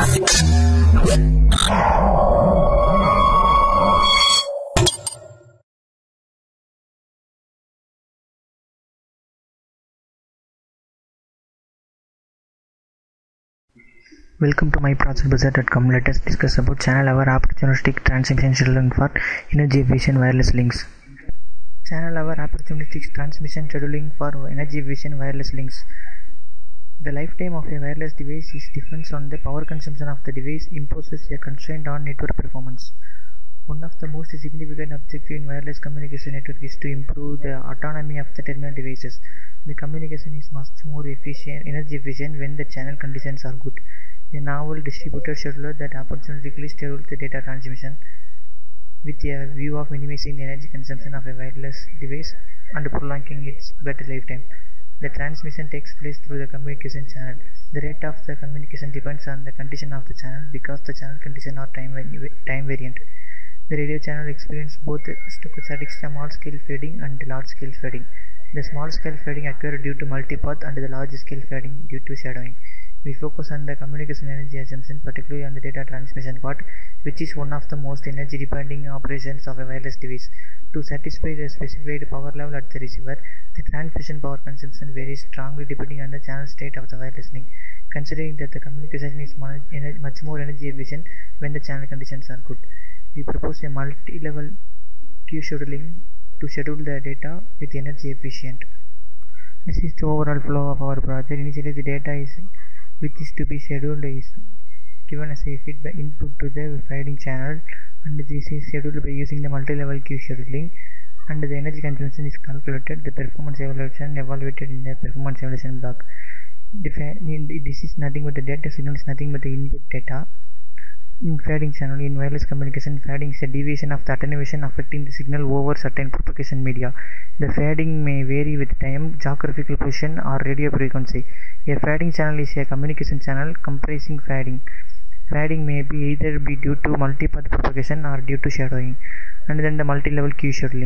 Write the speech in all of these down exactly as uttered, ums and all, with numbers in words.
Welcome to my project bazaar dot com. Let us discuss about channel hour opportunistic transmission scheduling for energy efficient wireless links. Channel hour opportunistic transmission scheduling for energy efficient wireless links. The lifetime of a wireless device is depends on the power consumption of the device imposes a constraint on network performance. One of the most significant objectives in wireless communication network is to improve the autonomy of the terminal devices. The communication is much more efficient, energy efficient when the channel conditions are good. A novel distributed scheduler that opportunistically schedules the data transmission with a view of minimizing the energy consumption of a wireless device and prolonging its battery lifetime. The transmission takes place through the communication channel. The rate of the communication depends on the condition of the channel because the channel conditions are time, time variant. The radio channel experiences both stochastic small-scale fading and large-scale fading. The small-scale fading occurs due to multipath and the large-scale fading due to shadowing. We focus on the communication energy assumption, particularly on the data transmission part, which is one of the most energy-depending operations of a wireless device. To satisfy the specified power level at the receiver, the transmission power consumption varies strongly depending on the channel state of the wireless link. Considering that the communication is much more energy efficient when the channel conditions are good, we propose a multi-level queue scheduling to schedule the data with energy efficient. This is the overall flow of our project. Initially, the data is which is to be scheduled is given as a feedback input to the fading channel, and this is scheduled by using the multi-level queue scheduling, and the energy consumption is calculated. The performance evaluation evaluated in the performance evaluation block. This is nothing but the data signal is nothing but the input data. In fading channel, in wireless communication, fading is a deviation of the attenuation affecting the signal over certain propagation media. The fading may vary with time, geographical position, or radio frequency. A fading channel is a communication channel comprising fading. Fading may be either be due to multipath propagation or due to shadowing, and then the multi-level queue scheduling.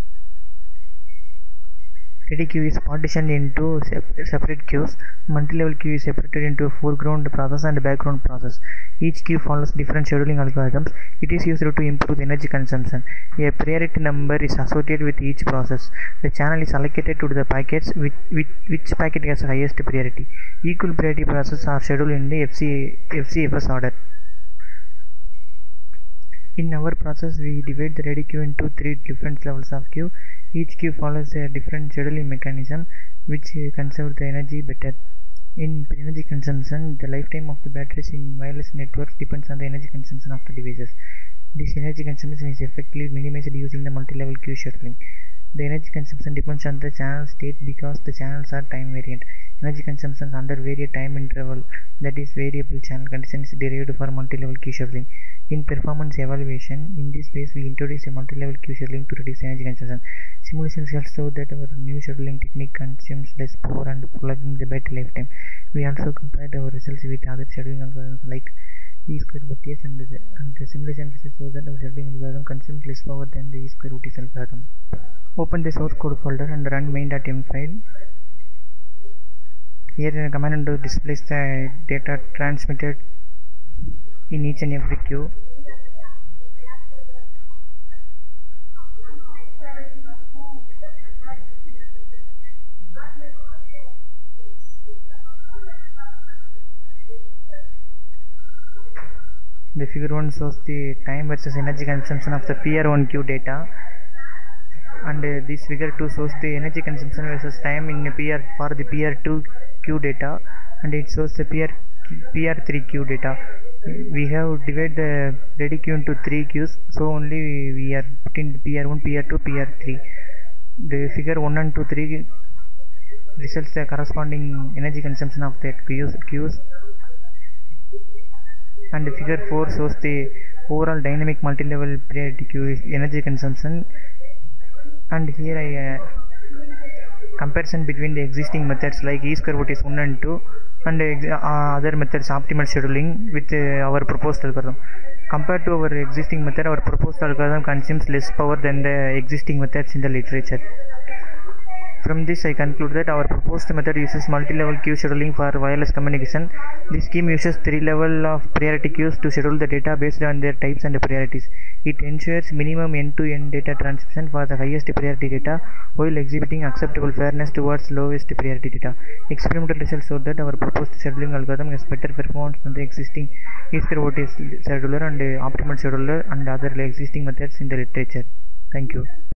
Ready queue is partitioned into separate queues. Multi-level queue is separated into foreground process and background process. Each queue follows different scheduling algorithms. It is used to improve energy consumption. A priority number is associated with each process. The channel is allocated to the packets with, with which packet has highest priority. Equal priority processes are scheduled in the F C, F C F S order. In our process, we divide the ready queue into three different levels of queue. Each queue follows a different scheduling mechanism which conserves the energy better. In energy consumption, the lifetime of the batteries in wireless networks depends on the energy consumption of the devices. This energy consumption is effectively minimized using the multi-level queue scheduling. The energy consumption depends on the channel state because the channels are time variant. Energy consumption under various time interval, that is variable channel condition, is derived for multi-level queue scheduling. In performance evaluation, in this phase we introduce a multi-level queue scheduling to reduce energy consumption. Simulations show that our new scheduling technique consumes less power and prolonging the battery lifetime. We also compared our results with other scheduling algorithms like E square root S, and the, and the simulation results show that our scheduling algorithm consumes less power than the E square root S algorithm. Open the source code folder and run main.m file. Here the command window displays the data transmitted in each and every queue. The figure one shows the time versus energy consumption of the P R one queue data, and uh, this figure two shows the energy consumption versus time in P R for the P R two queue data, and it shows the P R P R three queue data. We have divided the ready queue into three queues, so only we are putting P R one, P R two, P R three. The figure one and two, three results the corresponding energy consumption of the queues, queues. And figure four shows the overall dynamic multi-level priority queue energy consumption. And here I uh, comparison between the existing methods like E square root is one and two, and uh, other methods optimal scheduling with uh, our proposed algorithm. Compared to our existing method, our proposed algorithm consumes less power than the existing methods in the literature. From this, I conclude that our proposed method uses multi-level queue scheduling for wireless communication. This scheme uses three levels of priority queues to schedule the data based on their types and priorities. It ensures minimum end-to-end data transmission for the highest priority data while exhibiting acceptable fairness towards lowest priority data. Experimental results show that our proposed scheduling algorithm has better performance than the existing Ether O T scheduler and optimal scheduler and other existing methods in the literature. Thank you.